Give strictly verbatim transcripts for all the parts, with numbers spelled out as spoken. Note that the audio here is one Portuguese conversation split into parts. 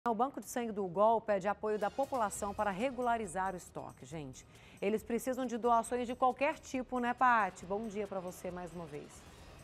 O Banco de Sangue do UGOL pede apoio da população para regularizar o estoque, gente. Eles precisam de doações de qualquer tipo, né, Paty? Bom dia para você mais uma vez.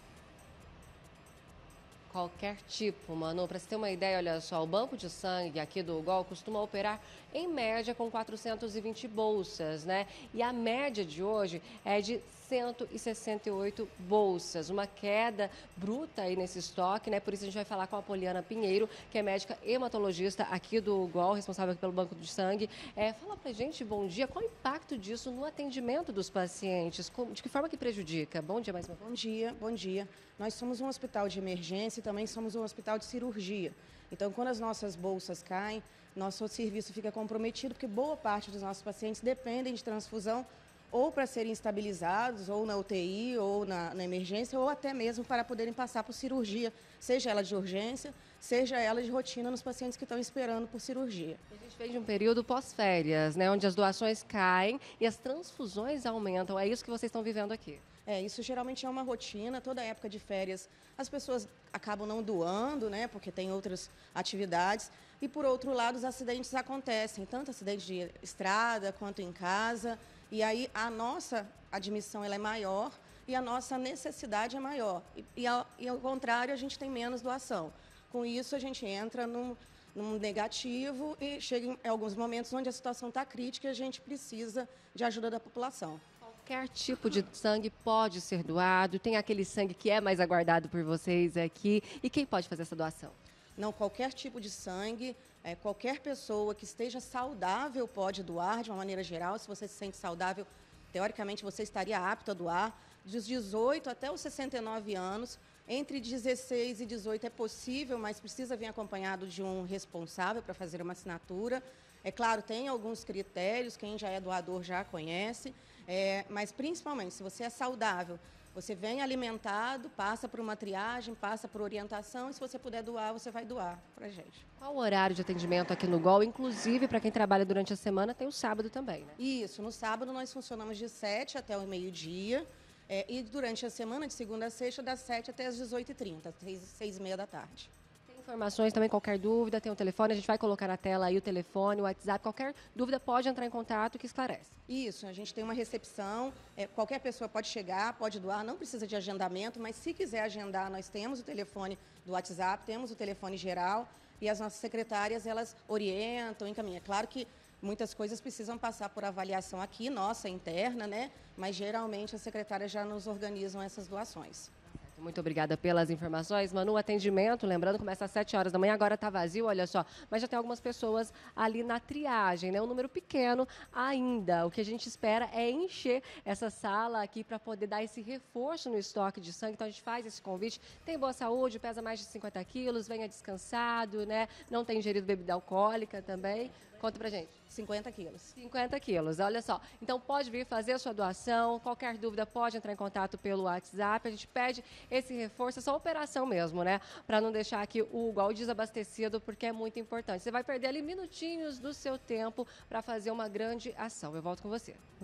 Qualquer tipo, Manu. Para você ter uma ideia, olha só, o banco de sangue aqui do UGOL costuma operar em média com quatrocentas e vinte bolsas, né? E a média de hoje é de cento e sessenta e oito bolsas, uma queda bruta aí nesse estoque, né? Por isso a gente vai falar com a Poliana Pinheiro, que é médica hematologista aqui do UGOL, responsável pelo banco de sangue. É, fala pra gente, bom dia, qual o impacto disso no atendimento dos pacientes? De que forma que prejudica? Bom dia mais uma vez. Bom dia, bom dia. Nós somos um hospital de emergência e também somos um hospital de cirurgia. Então, quando as nossas bolsas caem, nosso serviço fica comprometido, porque boa parte dos nossos pacientes dependem de transfusão ou para serem estabilizados, ou na U T I, ou na, na emergência, ou até mesmo para poderem passar por cirurgia, seja ela de urgência, seja ela de rotina nos pacientes que estão esperando por cirurgia. A gente vem de um período pós-férias, né, onde as doações caem e as transfusões aumentam. É isso que vocês estão vivendo aqui. É, isso geralmente é uma rotina, toda época de férias as pessoas acabam não doando, né, porque tem outras atividades. E, por outro lado, os acidentes acontecem, tanto acidente de estrada quanto em casa. E aí a nossa admissão ela é maior e a nossa necessidade é maior. E, e, ao, e ao contrário, a gente tem menos doação. Com isso, a gente entra num, num negativo e chega em alguns momentos onde a situação está crítica e a gente precisa de ajuda da população. Qualquer tipo de sangue pode ser doado, tem aquele sangue que é mais aguardado por vocês aqui. E quem pode fazer essa doação? Não, qualquer tipo de sangue, é, qualquer pessoa que esteja saudável pode doar, de uma maneira geral. Se você se sente saudável, teoricamente você estaria apto a doar. Dos dezoito até os sessenta e nove anos, entre dezesseis e dezoito é possível, mas precisa vir acompanhado de um responsável para fazer uma assinatura. É claro, tem alguns critérios, quem já é doador já conhece, é, mas principalmente se você é saudável, você vem alimentado, passa por uma triagem, passa por orientação, e se você puder doar, você vai doar para a gente. Qual o horário de atendimento aqui no UGOL? Inclusive, para quem trabalha durante a semana, tem o sábado também, né? Isso, no sábado nós funcionamos de sete até o meio-dia, é, e durante a semana, de segunda a sexta, das sete até as dezoito e trinta, seis e meia da tarde. Informações também, qualquer dúvida, tem o telefone, a gente vai colocar na tela aí o telefone, o WhatsApp, qualquer dúvida pode entrar em contato que esclarece. Isso, a gente tem uma recepção, é, qualquer pessoa pode chegar, pode doar, não precisa de agendamento, mas se quiser agendar, nós temos o telefone do WhatsApp, temos o telefone geral e as nossas secretárias, elas orientam, encaminham. É claro que muitas coisas precisam passar por avaliação aqui, nossa, interna, né? Mas geralmente as secretárias já nos organizam essas doações. Muito obrigada pelas informações. Manu, o atendimento, lembrando, começa às sete horas da manhã, agora está vazio, olha só. Mas já tem algumas pessoas ali na triagem, né? Um número pequeno ainda. O que a gente espera é encher essa sala aqui para poder dar esse reforço no estoque de sangue. Então a gente faz esse convite. Tem boa saúde, pesa mais de cinquenta quilos, venha descansado, né? Não tem ingerido bebida alcoólica também. Conta pra gente. cinquenta quilos. cinquenta quilos, olha só. Então pode vir fazer a sua doação, qualquer dúvida pode entrar em contato pelo WhatsApp. A gente pede esse reforço, essa operação mesmo, né? Para não deixar aqui o UGOL desabastecido, porque é muito importante. Você vai perder ali minutinhos do seu tempo para fazer uma grande ação. Eu volto com você.